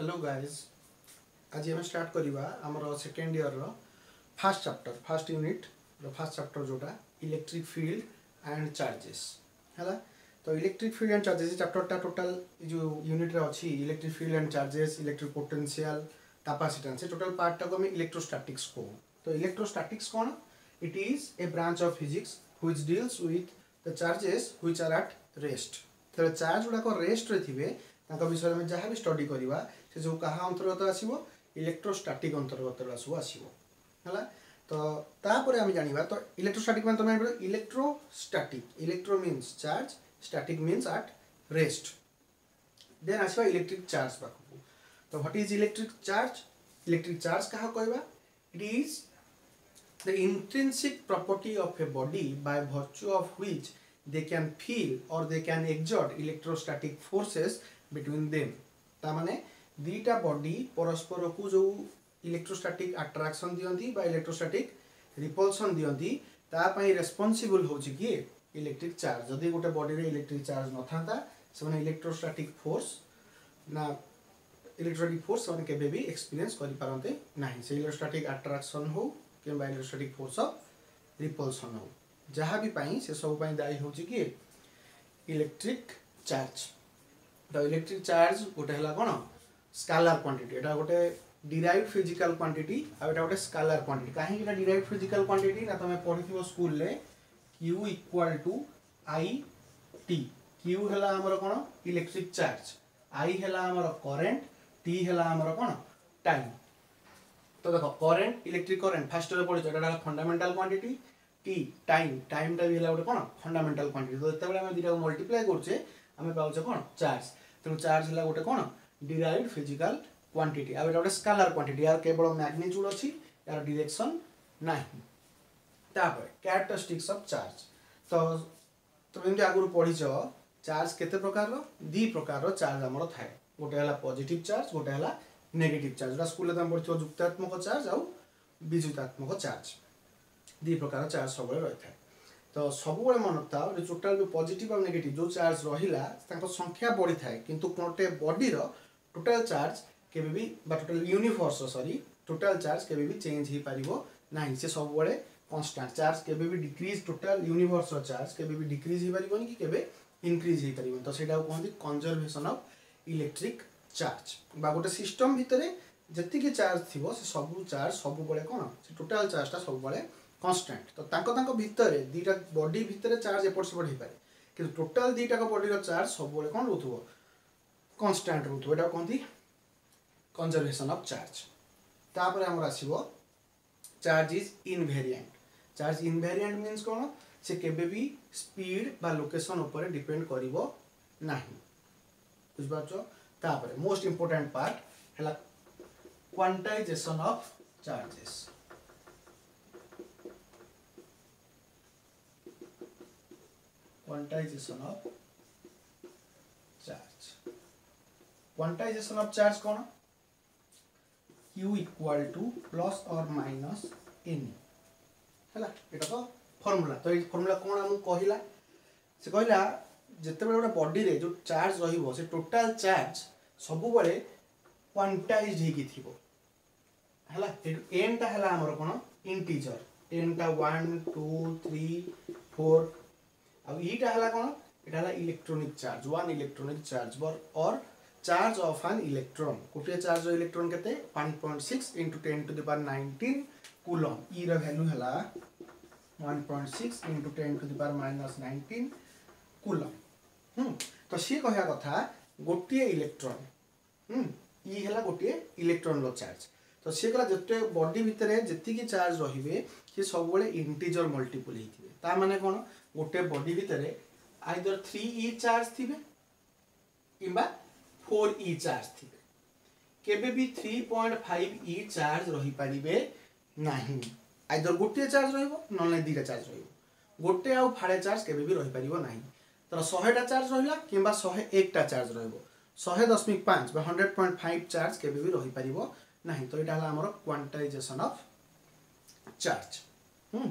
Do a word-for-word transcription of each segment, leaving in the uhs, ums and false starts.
Hello guys, आज हम start करवा आमर सेकेंड ईयर रो फर्स्ट चैप्टर फर्स्ट यूनिट रो फर्स्ट चैप्टर जोटा इलेक्ट्रिक फील्ड एंड चार्जेस है। तो electric field and charges chapter total जो यूनिट रे अच्छी electric field and charges electric potential capacitance से टोटल पार्ट टाक हम इलेक्ट्रोस्टैटिक्स को। तो इलेक्ट्रोस्टैटिक्स कौन? It is a branch of physics which deals with the charges which are at rest. तो चार्ज गुड़ाक रेस्ट रे थिबे विषय में जहाँ भी स्टडी करवा से सब क्या अंतर्गत आसो इलेक्ट्रोस्टैटिक अंतर्गत सब आसो है। तो तापर आम जाना तो इलेक्ट्रोस्टैटिक मान तुम electrostatic electro means charge static means at rest. Then आसवा इलेक्ट्रिक चार्ज पाखक। तो what is electric charge? Electric charge क्या कहवा? It is the intrinsic property of a body by virtue of which they can feel or they can exert electrostatic forces between them। ता माने दीटा body परस्पर को जो electrostatic attraction दियंती बा electrostatic repulsion दियंती ता पई रेस्पोंसिबल होची कि इलेक्ट्रिक चार्ज। जदि गोटे बॉडी रे इलेक्ट्रिक चार्ज न थांता से माने इलेक्ट्रोस्टैटिक फोर्स ना इलेक्ट्रोस्टैटिक फोर्स माने केबे भी एक्सपीरियंस करि पारंते नाही। से इलेक्ट्रोस्टैटिक अट्रैक्शन हो कि बा इलेक्ट्रोस्टैटिक फोर्स ऑफ रिपल्सन हो जहाँ भी पाई से सब पाई दायी होची कि इलेक्ट्रिक चार्ज। तो इलेक्ट्रिक चार्ज गोटे है कौन स्केलर क्वांटिटी। एटा गोटे डिराइव्ड फिजिकल क्वांटिटी आ एटा गोटे स्केलर क्वांटिटी। काहे कि डिराइव्ड फिजिकल क्वांटिटी ना तुम पढ़िथिबो स्कूल ले Q equal to I T। Q हैला हमर कोन इलेक्ट्रिक चार्ज, I हैला हमर करंट, T हैला हमर कोन टाइम। तो देखो करंट इलेक्ट्रिक करंट फर्स्ट रे पढिछ एटा fundamental quantity. T time time टा भी है गोटे कौन फंडामेंटल क्वांटिटी। तो जिते आम दुटा मल्टीप्लाई करछे आम पाउछे कौन चार्ज। तेणु चार्ज है गोटे कौन डिराइव्ड फिजिकल क्वांटिटी। आ गोटे स्केलर क्वांटिटी यार केवल मैग्नीट्यूड अच्छी यार डायरेक्शन नहीं। तापर कैरेक्टरिस्टिक्स ऑफ चार्ज। तो तुम एमती आगु पढ़ीच चार्ज केते प्रकार रो दी प्रकार रो चार्ज हमर थाए। गोटे है पॉजिटिव चार्ज गोटे है नेगेटिव चार्ज। जोटा स्कूल तुम पढ़िथ जुक्तात्मक चार्ज आउ विजुक्तात्मक चार्ज दी प्रकार चार्ज सब रही है। तो सब मन था टोटाल जो पॉजिटिव और नेगेटिव जो चार्ज रहा संख्या बढ़ी थाए किंतु गोटे बॉडी रो टोटाल चार्ज केबे भी बा total universe sorry total charge केबे भी चेंज ही पारिबो नाही। से सब बड़े कांस्टेंट चार्ज केबे भी डिक्रीज टोटाल यूनिवर्स रो चार्ज केबे भी डिक्रीज ही पारिबोनी कि केबे इंक्रीज ही पारिबोनी। तो सेटा कहंती कंजर्वेशन ऑफ इलेक्ट्रिक चार्ज बा गोटे सिस्टम भितरे जति के चार्ज थिबो से सब चार्ज सब बड़े कोन से टोटाल चार्ज ता सब बड़े कांस्टेंट। तो तांको तांको भितरे दीटा बॉडी भितरे चार्ज एपट सेपट हो पारे कि टोटाल दीटा को बॉडी रो चार्ज सब बड़े कोन रहथबो constant रहथबो। Etah कहंती conservation of charge. तापर हमर आसीबो charge is invariant. Charge invariant means कोन से केबे भी स्पीड बा लोकेशन ऊपर डिपेंड करिवो नाही। बुझ पाछो। तापर मोस्ट इंपोर्टेंट पार्ट हैला quantization of charges. Quantization of charge. Quantization of charge कौन? Q इक्वल टू प्लस और माइनस एन हैला। एटा तो फार्मूला। तो ये फार्मूला कौन हमू कहिला से कहिला जते बेले गोटे बॉडी रे जो चार्ज रहिबो से टोटल चार्ज सब बळे क्वांटाइज्ड हे कि थिबो हैला। एन ता हैला हमर कोन इंटीजर एन ता वन टू थ्री फोर अब ईटा हला कौन इटा हला electronic charge one electronic charge बर और चार्ज ऑफ एन इलेक्ट्रॉन गोटे चार्ज इलेक्ट्रॉन केते one point six into ten to the power nineteen coulomb. E रो वैल्यू हला one point six into ten to the power minus nineteen coulomb. हम तो सी कहया कथा गोटे इलेक्ट्रॉन हम ई हला गोटे इलेक्ट्रॉन रो चार्ज। तो सी कहला जते बॉडी भितरे जति की चार्ज रहिबे से सब बळे इंटीजर मल्टीपल हिथिबे। ता माने कोन गोटे बॉडी भितरे आइदर थ्री ई चार्ज थिबे किंबा फोर ई चार्ज थिबे। केबे भी three point five e charge रही पारिबे नाही। आइदर गोटे चार्ज रहिबो नले दीटा चार्ज रहिबो। गोटे आउ फाळे चार्ज केबे भी रही पारिबो नाही। तर सौ टा चार्ज रहिला किंबा सौ एक टा चार्ज रहिबो। सौ दशमिक पाँच बा हंड्रेड पॉइंट फाइव चार्ज केबे भी रही पारिबो नाही। तो एटा हला हमर क्वांटाइजेशन ऑफ चार्ज। हम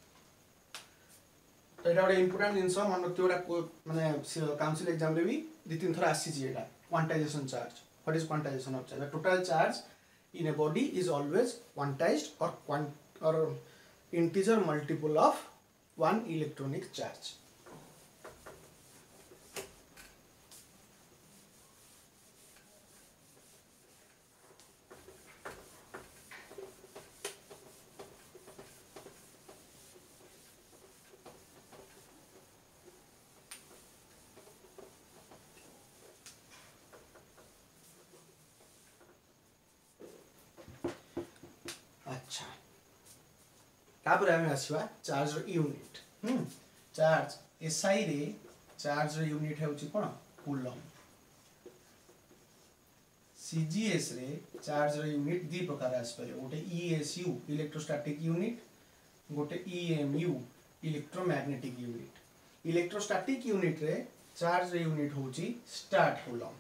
तो ये गोटे इंपोर्टेंट जिनस मन रखिए गोटा माने काउंसिल एग्जाम रे भी दि तीन थर आसी quantization charge. What is quantization of charge? The total charge in a body is always quantized or quant or integer multiple of one electronic charge. अच्छा तापर आम आसवा charge unit hmm charge SI रे चार्ज यूनिट है कौन coulomb CGS रे charge unit दी प्रकार आसपारे गोटे ईएसयू इलेक्ट्रोस्टैटिक यूनिट गोटे EMU electromagnetic unit electrostatic unit रे चार्ज यूनिट होची स्टार्ट कूलम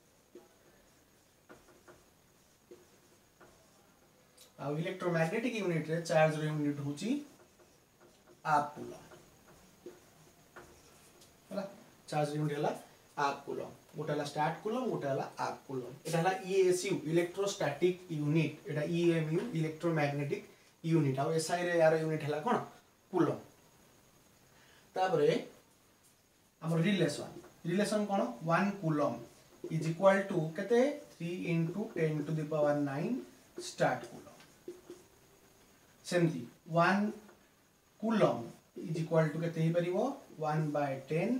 आ इलेक्ट्रोमैग्नेटिक यूनिट रे चार्ज यूनिट होची आप कूलम हला चार्ज यूनिट हला आप कूलम गोटे हला स्टार्ट कूलम गोटे हला आप कूलम एटा हला ईएसयू इलेक्ट्रोस्टैटिक यूनिट एटा ईएमयू इलेक्ट्रोमैग्नेटिक यूनिट आ एसआई रे यार यूनिट हला कोन कूलम तापरे हमर रिलेशन रिलेशन कोन one coulomb is equal to केते three into ten to the power nine stat coulomb सेमती one coulomb is equal to केते ही परिबो one by ten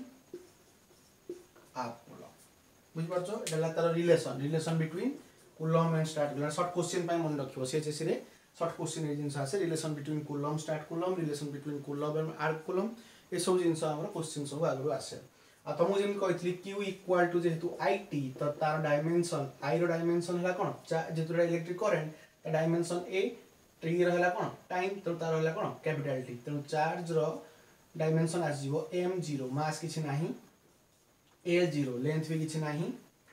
ab coulomb बुझ परछो एला तार relation relation between coulomb and stat coulomb short question पाई मन रखियो सीएचएससी रे शॉर्ट क्वेश्चन ए जिंस आसे relation between coulomb stat coulomb relation between coulomb and आर्क कूलम ए सब जिंस हमर क्वेश्चन सब आगु आसे आ तुम जेम कहथली q इक्वल टू जेतु it तो तार डायमेंशन i रो डायमेंशन हला कोन जेतुरा इलेक्ट्रिक करंट ता डायमेंशन a टी रहला कोन टाइम तो तार रहला कोन कैपिटल टी तो चार्ज रो डायमेंशन आस जीवो m जीरो मास किछि नाही l जीरो लेंथ भी किछि नाही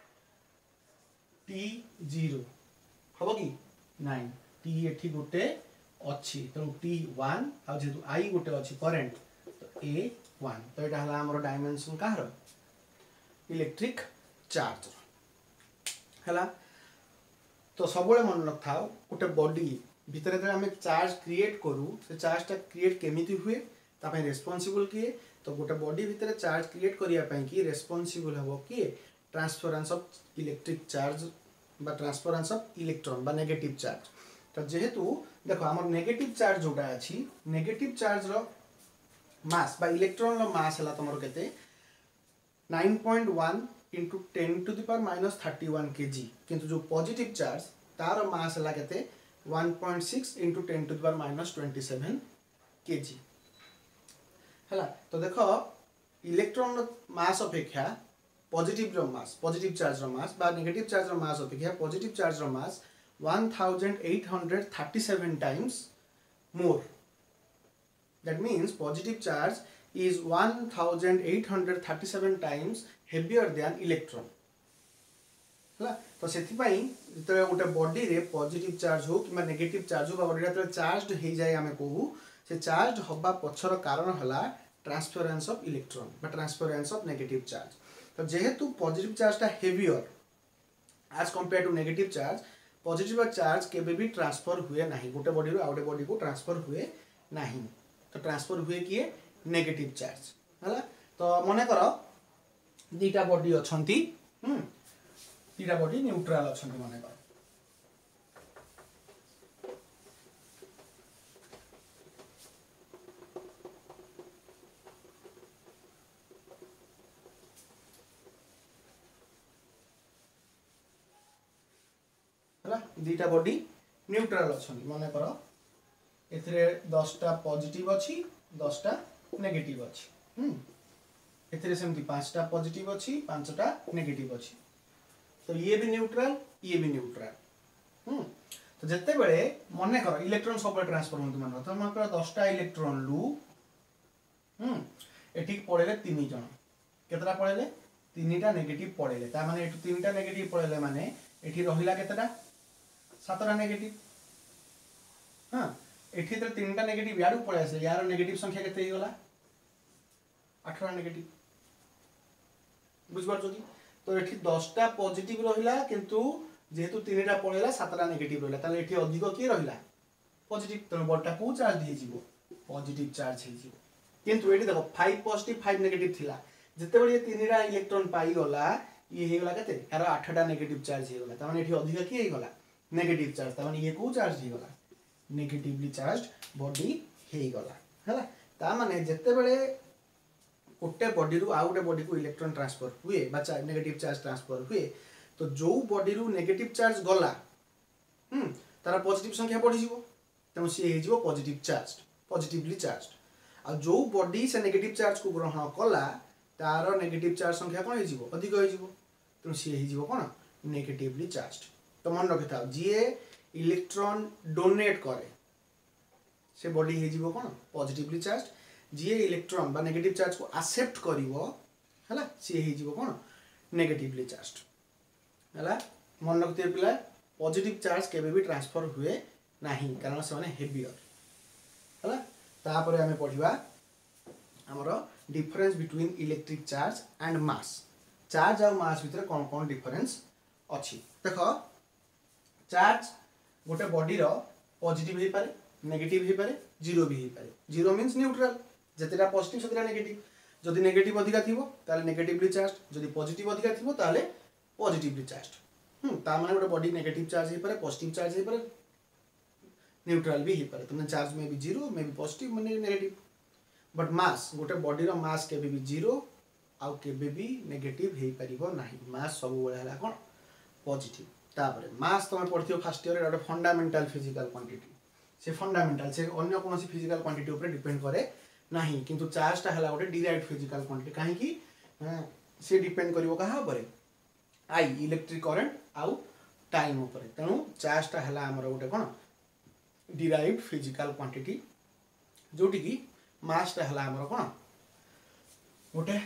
t जीरो हबो की नाइन t एठी गोटे अछि तो t वन आ जेतु i गोटे अछि करंट तो a वन तो एटा हला हमर डायमेंशन काहर इलेक्ट्रिक चार्ज हला तो सबले मन रखाओ गोटे बॉडी भीतर जे हमें चार्ज क्रिएट करू से चार्ज ता क्रिएट केमिति हुए ता पय रिस्पांसिबल किए तो गोटे बॉडी भीतर चार्ज क्रिएट करिया पय कि रिस्पांसिबल हबो कि ट्रांसफरेंस ऑफ इलेक्ट्रिक चार्ज बा ट्रांसफरेंस ऑफ इलेक्ट्रॉन बा नेगेटिव चार्ज तो जेहेतु देखो हमर नेगेटिव चार्ज जोटा अछि नेगेटिव चार्ज रो मास बा इलेक्ट्रॉन रो मास हला तमरो केते nine point one into ten to the power minus thirty one kg किंतु जो पॉजिटिव चार्ज तार मास हला केते one point six into ten to the power minus twenty seven kg हला तो देखो इलेक्ट्रॉन रो मास अपेक्षा पॉजिटिव रो मास पॉजिटिव चार्ज रो मास बा नेगेटिव चार्ज रो मास अपेक्षा पॉजिटिव चार्ज रो mass one thousand eight hundred thirty seven times more that means positive charge is one thousand eight hundred thirty-seven times heavier than electron हला तो सेति पई जतरे गोटे बॉडी रे पॉजिटिव चार्ज हो कि नेगेटिव चार्ज हो बॉडी रे चार्जड हे जाय हमें कहू से चार्ज होबा पछर कारण हला ट्रांसफरेंस ऑफ इलेक्ट्रॉन बा ट्रांसफरेंस ऑफ नेगेटिव चार्ज तो जेहेतु पॉजिटिव चार्ज ता heavier as compare to negative charge positive charge केबे भी ट्रांसफर हुए नाही गोटे बॉडी रो आउटे बॉडी को ट्रांसफर हुए नाही तो ट्रांसफर हुए किए नेगेटिव चार्ज हला तो मने करो दीटा बॉडी अछंती हम दीटा बॉडी न्यूट्रल अछंती मने करो हला दीटा बॉडी न्यूट्रल अछंती मने करो एथरे दस टा पॉजिटिव अछि दस टा नेगेटिव अछि हम एथरे सेमती पाँच टा पॉजिटिव अछि पाँच टा नेगेटिव अछि तो ये भी न्यूट्रल ये भी न्यूट्रल हम तो जत्ते बेले मने करो इलेक्ट्रॉन सब ट्रांसफर होंतु मन तो मन करो दस टा इलेक्ट्रॉन लू हम एठी पळेले तीन जण केतरा पळेले तीन टा नेगेटिव पळेले ता माने एठु तीन टा नेगेटिव पळेले माने एठी रहिला केतरा सात टा नेगेटिव हां एठी तो तीन टा नेगेटिव याडू पळे आसे यार नेगेटिव संख्या केते ही गला आठ टा नेगेटिव बुझ परछो कि तो ये दसटा पॉजिटिव रहिला किंतु जेहेतु तीन टा पळेला सातटा नेगेटिव रहिला ताले एठी अधिक के रहिला पॉजिटिव तो बॉडीटा को चार्ज दि जीवो पॉजिटिव चार्ज हे जीवो किंतु एठी देखो फाइव पॉजिटिव फाइव नेगेटिव थिला जते बळे तीन टा इलेक्ट्रॉन पाई गला ये हे गला केते यार आठटा नेगेटिव चार्ज हे गला त माने एठी अधिक के हे गला नेगेटिव चार्ज त माने ये को चार्ज हे गला नेगेटिवली चार्ज्ड बॉडी हे गला हला ता माने जते बळे गोटे बॉडी रु आ गोटे बॉडी को इलेक्ट्रॉन ट्रांसफर हुए बा नेगेटिव चार्ज ट्रांसफर हुए तो जो बॉडी रु नेगेटिव चार्ज गला हम तारा पॉजिटिव संख्या बढ़ी जीवो तेणु सी हे जीवो पॉजिटिव चार्ज पॉजिटिवली चार्ज आ जो बॉडी से नेगेटिव चार्ज को ग्रहण कला तार नेगेटिव चार्ज संख्या कोन हे जीवो अधिक हे जीवो तेणु सी हे जीवो कोन नेगेटिवली चार्ज तो मन रखि था जे इलेक्ट्रॉन डोनेट करे से बॉडी हे जीवो कोन पॉजिटिवली चार्ज जी इलेक्ट्रॉन बा नेगेटिव चार्ज को एक्सेप्ट करिवो हला सी हे जीवो कोन नेगेटिवली चार्ज हला मन रखते पिला पॉजिटिव चार्ज केबे भी ट्रांसफर हुए नाही कारण से माने हेवियर हला तापर हमें पढिबा हमरो difference between electric charge and mass charge और मास भितर कोन कोन डिफरेंस अछि देखो चार्ज गोटे बॉडी रो पॉजिटिव हे पारे नेगेटिव हे पारे जीरो भी हे पारे जीरो मींस न्यूट्रल जतेटा पॉजिटिव सेतेटा नेगेटिव जदि नेगेटिव अधिका थिबो ताले नेगेटिवली चार्ज जदि पॉजिटिव अधिका थिबो ताले पॉजिटिवली चार्ज हम ता माने गोटे बॉडी नेगेटिव चार्ज हे पारे पॉजिटिव चार्ज हे पारे न्यूट्रल भी हे पारे तुमने चार्ज में भी जीरो में भी पॉजिटिव में नेगेटिव बट मास गोटे बॉडी रो मास के भी जीरो आउ के भी नेगेटिव हे परिबो नाही मास सब बेले हला कोन पॉजिटिव तापरे मास तुम पढ़थियो फर्स्ट ईयर गोटे फंडामेंटल फिजिकल क्वांटिटी से फंडामेंटल से अन्य कोनोसी फिजिकल क्वांटिटी ऊपर डिपेंड करे नाही किंतु चार्ज ता हला गोटे डिराइव्ड फिजिकल क्वांटिटी काहे कि से डिपेंड करिवो कहा ऊपर आई इलेक्ट्रिक करंट आउ टाइम ऊपर तेणु चार्ज ता हला हमर गोटे कोन डिराइव्ड फिजिकल क्वांटिटी जोटी की मास ता हला हमर कोन गोटे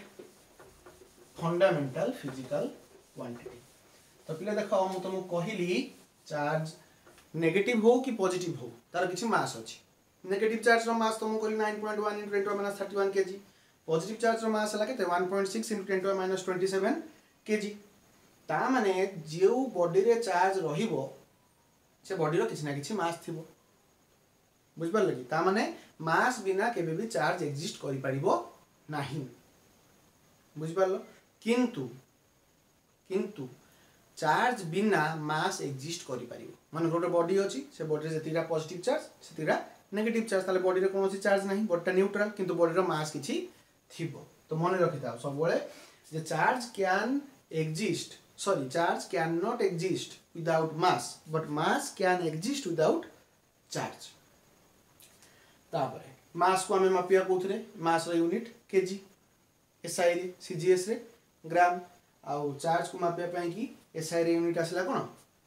फंडामेंटल फिजिकल क्वांटिटी तो पिले देखो मु तुमको कहली चार्ज नेगेटिव हो कि पॉजिटिव हो तार किछि मास अछि नेगेटिव चार्ज रो मास तुमको कहली nine point one × ten to minus thirty one kg positive charge रो मास हला केते one point six × ten to minus twenty seven kg ता माने जेउ बॉडी रे चार्ज रहिबो से बॉडी रो किछि ना किछि मास थिबो बुझ पार लगी ता माने मास बिना केबे भी चार्ज एग्जिस्ट करि परिबो नाही बुझ पारलो किंतु किंतु चार्ज बिना मास एग्जिस्ट करि परिबो माने गोटे बॉडी अछि से बॉडी रे जतिरा पॉजिटिव चार्ज सेतिरा नेगेटिव चार्ज ताले बॉडी रे कोनोसी चार्ज नाही बॉडीटा न्यूट्रल किंतु बॉडी रो मास किछि थिबो तो मन रखिता सब बेले जे charge can exist sorry charge can not exist without mass but mass can exist without charge तापरे मास को हमें मापिया कोथरे मास रो यूनिट केजी एसआई रे सीजीएस रे ग्राम आउ चार्ज को मापिया पई की एसआई रे यूनिट आसला कोन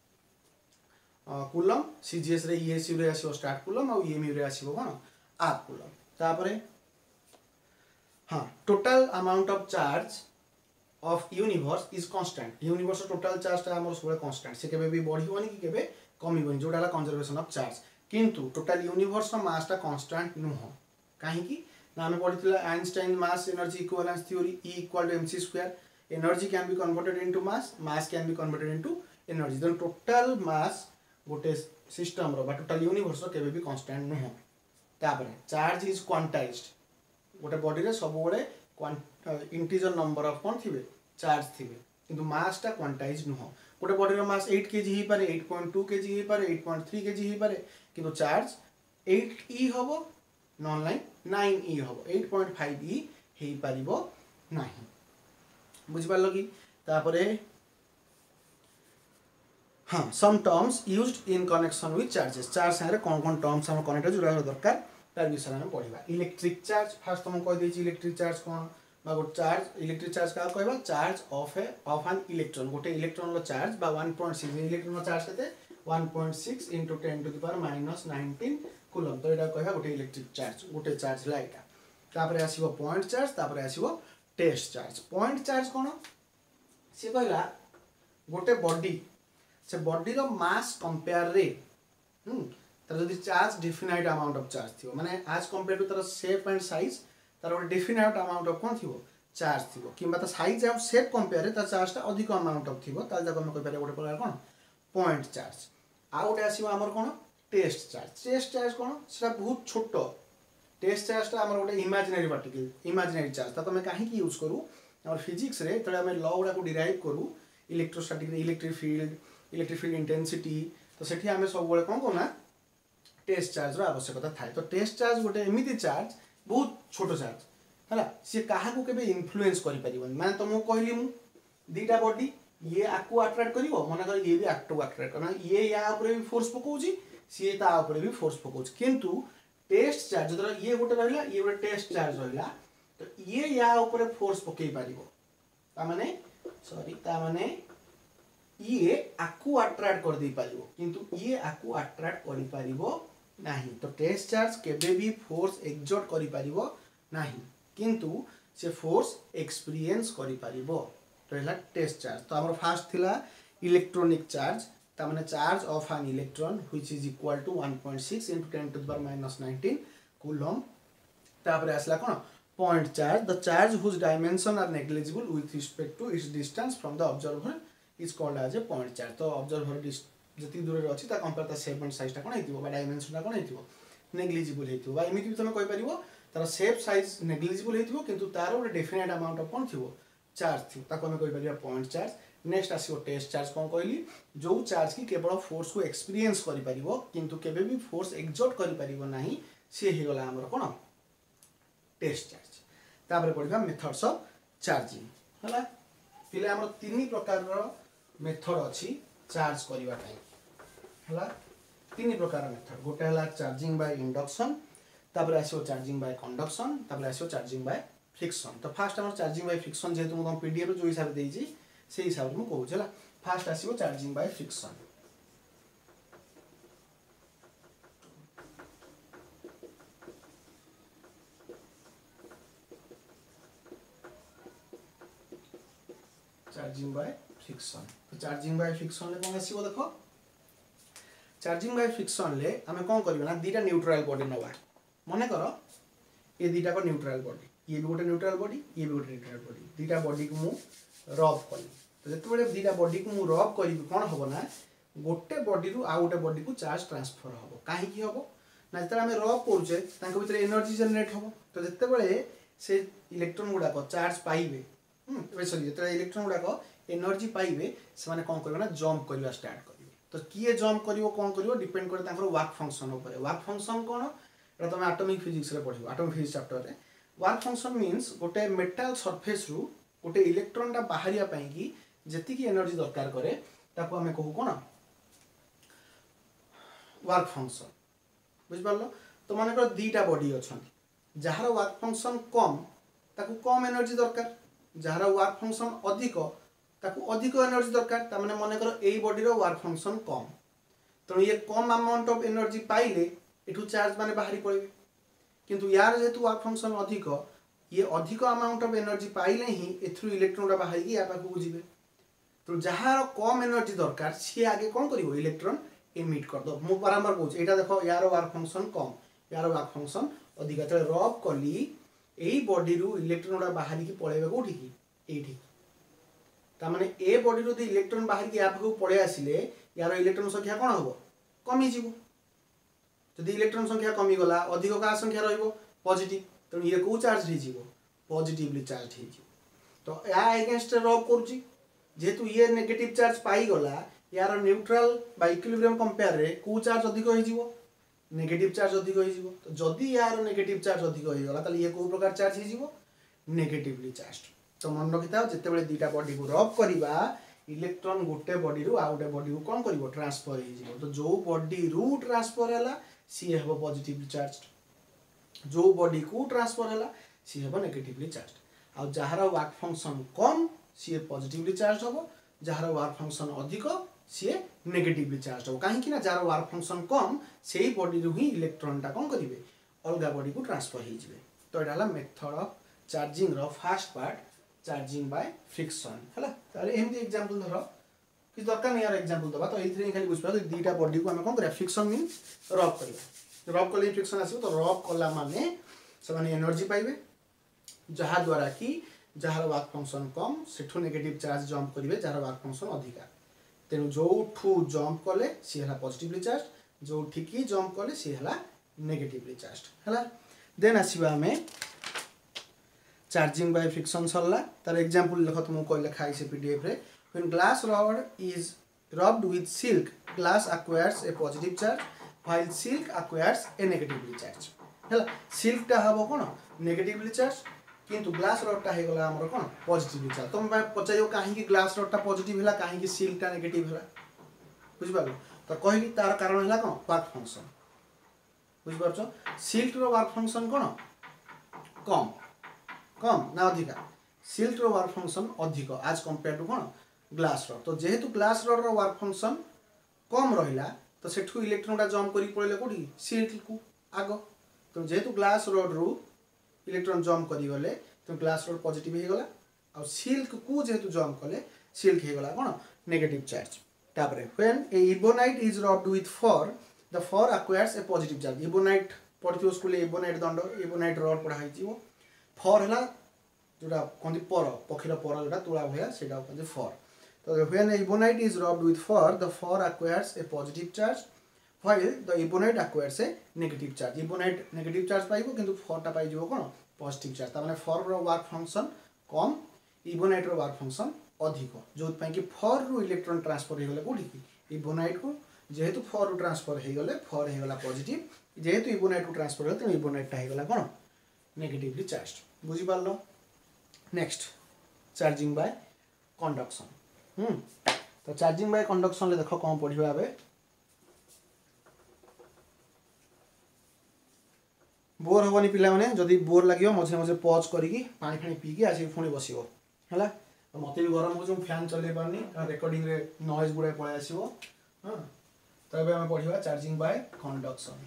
कूलम सीजीएस रे ईएसयू रे आसीबो स्टार्ट कूलम आउ ईएमयू रे आसीबो कोन हाफ कूलम तापरे हां total amount of charge of universe is constant universe total charge ता हमर सब कांस्टेंट से केबे भी बढ़िबोनी कि केबे कमिबोनी जोडाला कंजर्वेशन ऑफ चार्ज किंतु टोटल यूनिवर्स रो मास ता कांस्टेंट नुह काहे कि ना हमें पढितला Einstein mass energy equivalence theory E equal to mc square energy can be converted into mass mass can be converted into energy then total mass गोटे सिस्टम रो बा टोटल यूनिवर्स रो केबे भी कांस्टेंट नुह तापरे चार्ज इज क्वांटाइज्ड गोटे body रे सब बेले इंटीजर नंबर ऑफ कोन थिबे चार्ज थिबे किंतु मास ता क्वांटाइज नुह गोटे बॉडी रो मास एट केजी ही पारे एट पॉइंट टू केजी ही पारे एट पॉइंट थ्री केजी ही पारे किंतु चार्ज एट ई हबो नॉन लाइन नाइन ई हबो एट पॉइंट फाइव ई हेई पारिबो नाही बुझ पारलो कि तापरे हां some terms used in connection with charges charge संगे कोन कोन टर्म्स हम कनेक्ट जुड़ा दरकार तार विषय में पढिबा इलेक्ट्रिक चार्ज फर्स्ट तुम कह देछि इलेक्ट्रिक चार्ज कोन बा गोटे चार्ज इलेक्ट्रिक चार्ज का कहबा charge of a of an electron गोटे इलेक्ट्रॉन लो चार्ज बा वन पॉइंट सिक्स इलेक्ट्रॉन लो चार्ज केते one point six * ten to the power minus nineteen coulomb तो एटा कहबा गोटे इलेक्ट्रिक चार्ज गोटे चार्ज ला एटा तापरे आसीबो पॉइंट चार्ज तापरे आसीबो टेस्ट चार्ज पॉइंट चार्ज कोन से कहला गोटे बॉडी से बॉडी रो मास कंपेयर रे हम तर जदि charge definite amount of charge थियो माने एज कंपेयर टू तर शेप एंड साइज तर डिफिनाइट अमाउंट ऑफ कोन थियो चार्ज थी कि सैज आउ सेप कंपेयर तार चार्जटा अधिक अमाउंट ऑफ थी ताल जाको हम कहि पारे गोटे प्रकार कौन पॉइंट चार्ज। आउ गोटे आसीबो हमर कौन टेस्ट चार्ज। टेस्ट चार्ज कौन सेटा बहुत छोट टेस्ट चार्जटा हमर गोटे इमेजिनरी पार्टिकल इमेजिनरी चार्ज ता हमें कहीं यूज करूँ हमर फिजिक्स रे तळे हमें लॉ गुडा को डिराइव करूँ electrostatic electric field electric field intensity तो सेठी हमें सब बळे कोन कोना टेस्ट चार्ज रो आवश्यकता थाए। तो टेस्ट चार्ज गोटे एमिति चार्ज बहुत छोट चार्ज है सी क्या के इनफ्लुएंस कर मैं तुमको कहली मु दीटा बॉडी ये आपको अट्राक्ट कर मन कर ये भी आपको अट्राक्ट करना ये या ऊपर भी फोर्स पकाउची सी ता ऊपर भी फोर्स पकाउची किंतु टेस्ट चार्ज जो ये गोटे रहा ये गोटे टेस्ट चार्ज रहा तो ये या ऊपर फोर्स पकई पार माने सॉरी ता माने ये आपको अट्राक्ट कर दे पारिबो किंतु ये आपको अट्राक्ट करि पारिबो नाही। तो टेस्ट चार्ज केबे भी फोर्स एक्सर्ट करि पारिबो नाही किंतु से फोर्स एक्सपीरियंस करि पारिबो तो हैला टेस्ट चार्ज। तो हमर फर्स्ट थिला इलेक्ट्रॉनिक चार्ज ता माने charge of an electron which is equal to one point six into ten to the power minus nineteen coulomb. तापरे आसला कोन point charge the charge whose dimension are negligible with respect to its distance from the observer is called as a point charge। तो observer जति दूर रे अछि ता compare ता शेप एंड साइज ता कोन हेतिबो बा डायमेंशन ता कोन हेतिबो नेग्लिजिबल हेतिबो बा एमिति भी तमे कहि परिबो तार शेप साइज नेग्लिजिबल हेतिबो किंतु तार ଗୋଟେ डेफिनेट अमाउंट ऑफ कोन थिबो चार्ज थिबो ताको हम कहि परिबा पॉइंट चार्ज। नेक्स्ट आसीबो टेस्ट चार्ज कोन कहली जो चार्ज की केवल फोर्स को एक्सपीरियंस करि परिबो किंतु केबे भी फोर्स एक्सर्ट करि परिबो नाही से हे गला हमर कोन टेस्ट चार्ज। तापर पढिबा मेथड्स ऑफ चार्जिंग हला पिले हमर तीन प्रकार रो मेथड अछि चार्ज करिवा टाइम हला तीन प्रकार मेथड गोटे हला चार्जिंग बाय इंडक्शन तापर आसीबो चार्जिंग बाय कंडक्शन तापर आसीबो चार्जिंग बाय फ्रिक्शन। तो फास्ट हमर चार्जिंग बाय फ्रिक्शन जेतु हम पीडीएफ जो हिसाब देइजी से हिसाब में कहू चला फास्ट आसीबो charging by friction. Charging by friction तो चार्जिंग बाय फ्रिक्शन ले कोन आसीबो देखो चार्जिंग बाय फ्रिक्शन ले हमें कोन करबो ना दीटा न्यूट्रल बॉडी नवा माने करो ये दीटा को न्यूट्रल बॉडी ये भी गोटे न्यूट्रल बॉडी ये भी गोटे न्यूट्रल बॉडी दीटा बॉडी को मु रब करी तो जते बडे दीटा बॉडी को मु रब करी कोन होबो ना गोटे बॉडी रु आ गोटे बॉडी को चार्ज ट्रांसफर होबो काहे की होबो ना जते हमें रब करूचे तांको भीतर एनर्जी जनरेट होबो तो जते बडे से इलेक्ट्रॉन गुडा को चार्ज पाइबे हम सॉरी जते इलेक्ट्रॉन गुडा को एनर्जी पाइबे से माने कोन करबे ना जंप करबा स्टार्ट करबे तो किए जंप करिवो कोन करिवो डिपेंड करे तांकर वर्क फंक्शन ऊपर वर्क फंक्शन कोन एटा तुम एटॉमिक फिजिक्स रे पढिबो एटॉमिक फिजिक्स चैप्टर रे वर्क फंक्शन मींस गोटे मेटल सरफेस रु गोटे इलेक्ट्रॉन टा बाहरिया पई की जति की एनर्जी दरकार करे ताको हमें कहू कोन वर्क फंक्शन बुझ पारलो। तो माने कर दीटा बॉडी अछन जहार वर्क फंक्शन कम ताको कम एनर्जी दरकार जहार वर्क फंक्शन अधिक ताको अधिक एनर्जी दरकार ता माने माने कर एई बॉडी रो वर्क फंक्शन कम तो ये कम अमाउंट ऑफ एनर्जी पाइले एठू चार्ज माने बाहरी पड़े किंतु यार जेतु वर्क फंक्शन अधिक ये अधिक अमाउंट ऑफ एनर्जी पाइले ही एथ्रु इलेक्ट्रॉन रा बाहरी की या पाखु जिवे तो जहार कम एनर्जी दरकार सी आगे कोन करिवो इलेक्ट्रॉन एमिट कर दो मु बारंबार कहूँ एटा देखो यार वर्क फंक्शन कम यार वर्क फंक्शन अधिक तो रब कली एई बॉडी रु इलेक्ट्रॉन रा बाहरी की पळेबे कोठी की एठी ता माने ए बॉडी रु दे इलेक्ट्रॉन बाहरी की या पाखु पळे आसिले यार इलेक्ट्रॉन संख्या कोन होबो कमी जिवो जदि इलेक्ट्रॉन संख्या कमी गला अधिक का संख्या रहिबो पॉजिटिव तो ये को चार्ज हि जिवो पॉजिटिवली चार्ज हि जिवो तो या अगेंस्ट रब करूची जेतु ये नेगेटिव चार्ज पाई गला यार न्यूट्रल बा इक्विलिब्रियम कंपेयर रे को चार्ज अधिक होई जिवो नेगेटिव चार्ज अधिक होई जिवो तो जदि यार नेगेटिव चार्ज अधिक होई गला तले ये को प्रकार चार्ज हि जिवो नेगेटिवली चार्ज। तो मन रखिता जते बेले दीटा बॉडी को रब करिबा इलेक्ट्रॉन गोटे बॉडी रु आ गोटे बॉडी को कोन करिवो ट्रांसफर हि जिवो तो जो बॉडी रु ट्रांसफर हला सी हेबो पॉजिटिवली चार्ज्ड जो बॉडी को ट्रांसफर हला सी हेबो नेगेटिवली चार्ज्ड आ जहार वर्क फंक्शन कम सी पॉजिटिवली चार्ज होबो जहार वर्क फंक्शन अधिक सी नेगेटिवली चार्ज होबो काहे कि ना जहार वर्क फंक्शन कम सेही बॉडी रु ही इलेक्ट्रॉन टा कोन करिवे अलगा बॉडी को ट्रांसफर हि जिवे। तो एटा हला मेथड ऑफ चार्जिंग रो first part charging by friction हला ताले एमदी एग्जांपल धरो कि दरकार नहीं यार एग्जांपल दबा तो एथरे खाली बुझ पातो दीटा बॉडी को हम कोन करिया फ्रिक्शन मीन रब करिया रब कले फ्रिक्शन आसीबो तो रब कला माने से माने एनर्जी पाइबे जहा द्वारा कि जार वर्क फंक्शन कम सेठू नेगेटिव चार्ज जंप करेंगे जार वर्क फंक्शन अधिका तेणु जो जंप कले सी है पॉजिटिवली चार्ज जो ठिकी जंप कले सी है नेगेटिवली चार्ज है देन आसवा आम चार्जिंग बाय फ्रिक्शन सरला तार एग्जांपल देख तुमको कह लिखा है पीडीएफ रे when glass rod is rubbed with silk glass acquires a positive charge while silk acquires a negatively charge हैला सिल्क टा हबो कोन नेगेटिवली चार्ज किंतु ग्लास रॉड टा हे गला हमर कोन पॉजिटिवली चार्ज तुम पचाइयो काहे कि ग्लास रॉड टा पॉजिटिव हैला काहे कि सिल्क टा नेगेटिव हैला बुझि पालो तो कहली तार कारण हैला कोन वर्क फंक्शन बुझि पारछो सिल्क रो वर्क फंक्शन कोन कम कम ना अधिका सिल्क रो वर्क फंक्शन अधिक आज कंपेयर टू कोन ग्लास रॉड तो जेहेतु ग्लास रॉड रो वर्क फंक्शन कम रहिला तो सेठू इलेक्ट्रॉन टा जंप करी पड़ले कोठी सिल्क को आगो तो जेहेतु ग्लास रॉड रू इलेक्ट्रॉन जंप करी गले तो ग्लास रॉड पॉजिटिव हे गला और सिल्क को जेहेतु जंप कले सिल्क हे गला कोन नेगेटिव चार्ज तापरे when a ebonite is rubbed with fur the fur acquires a positive charge ebonite पढ़ियो स्कूल इबोनाइट दंड इबोनाइट रॉड पढ़ा हिजिवो फॉर हैला जोटा कोन पर पखीर पर जोटा तुला भया सेटा कोन फॉर तो when a ebonite is rubbed with fur the fur acquires a positive charge while the ebonite acquires a negative charge ebonite negative charge पाइबो किंतु fur टा पाइ जिवो कोन पॉजिटिव चार्ज त माने fur रो वर्क फंक्शन कम ebonite रो वर्क फंक्शन अधिक जोत पई कि fur रो इलेक्ट्रॉन ट्रांसफर हे गले कोठी कि ebonite को जेहेतु fur रो ट्रांसफर हे गले fur हे गला पॉजिटिव जेहेतु ebonite को ट्रांसफर हे त ebonite टा हे गला कोन नेगेटिवली चार्ज बुझी पारलो next charging by conduction hmm तो चार्जिंग बाय कंडक्शन ले देखो कौन पढ़िबा आबे बोर होबनी पिला माने जदी बोर लागियो मझे मझे पॉज करिकी पानी फानी पी के आसी फोनी बसिबो हला मते भी गरम हो जो फैन चले पारनी रिकॉर्डिंग रे नॉइज गुडा पळे आसीबो हां तबे हम पढ़िबा चार्जिंग बाय कंडक्शन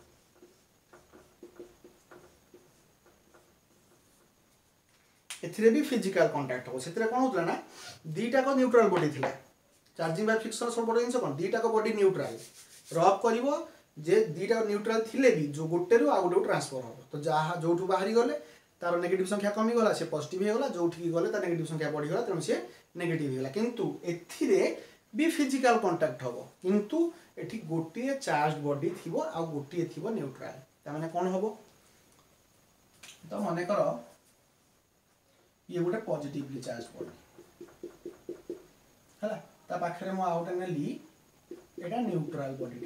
एथिरे भी फिजिकल कांटेक्ट हो सेतरे कोन होतला ना दीटा को न्यूट्रल बॉडी थिला चार्जिंग बाय फ्रिक्शन सब बड़ जिंस कोन दीटा को बॉडी न्यूट्रल रब करिवो जे दीटा न्यूट्रल थिले भी जो गोटे रु आ गोटे ट्रांसफर हो तो जहा जोठू बाहरी गले तार नेगेटिव संख्या कमी गला से पॉजिटिव हे गला जोठी गले तार नेगेटिव संख्या बढ़ी गला तम से नेगेटिव हे गला किंतु एथिरे भी फिजिकल कांटेक्ट होबो किंतु एठी गोटे चार्ज बॉडी थिबो आ गोटे थिबो न्यूट्रल त माने कोन होबो तो माने करो ये गोटे पॉजिटिवली चार्ज बॉडी हला ता पाखरे मो आउट नेली एटा न्यूट्रल बॉडीटा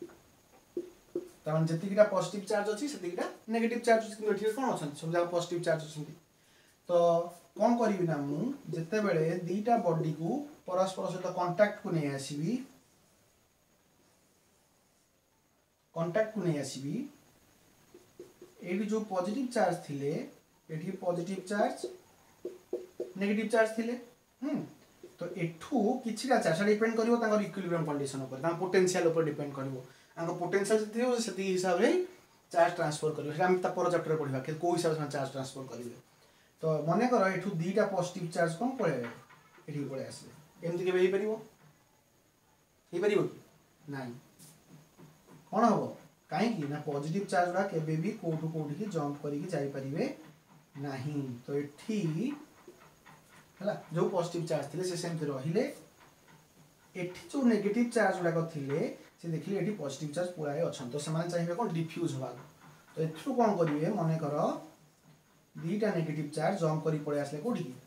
तमन जतिकिटा पॉजिटिव चार्ज अछि सेतिकिटा नेगेटिव चार्ज अछि किंतु ठीक कोन अछन सब जगह पॉजिटिव चार्ज अछि तो कोन करिवि ना मु जते बेले दीटा बॉडी को परस्पर सहित कांटेक्ट को नै आसीबी कांटेक्ट को नै आसीबी एडी जो पॉजिटिव चार्ज थिले एठी पॉजिटिव चार्ज नेगेटिव चार्ज थिले हम तो एठू किछिटा चार्ज डिपेंड करिवो तांगर इक्विलिब्रियम कंडीशन ऊपर ता पोटेंशियल ऊपर डिपेंड करिवो आंको पोटेंशियल जति हो सेति हिसाब रे चार्ज ट्रांसफर करिवो हम ता पर चैप्टर पढिबा के को हिसाब से चार्ज ट्रांसफर करिवे तो मने करो एठू दीटा पॉजिटिव चार्ज कोन पळे एठी पळे आसे एमति के बेही परिवो हे परिवो नाही कोन हबो काहे कि ना पॉजिटिव चार्ज रा केबे भी कोठू कोठी की जंप करी के जाई परिवे नाही तो एठी हला जो पॉजिटिव चार्ज थिले से सेम रहिले एठी जो नेगेटिव चार्ज गुडा थिले से देखिले एठी पॉजिटिव चार्ज पुराए अछन तो समान चाहिबे कोन डिफ्यूज होबा तो एथु कोन करिवे मने करो दीटा नेगेटिव चार्ज जंप करी पळे आसले कोठी